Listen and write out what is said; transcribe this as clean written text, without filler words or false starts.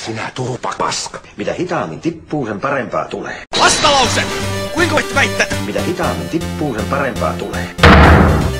Sinä turpapaska. Mitä hitaammin tippuu, sen parempaa tulee. Vastalause! Kuinka voit väittää? Mitä hitaammin tippuu, sen parempaa tulee.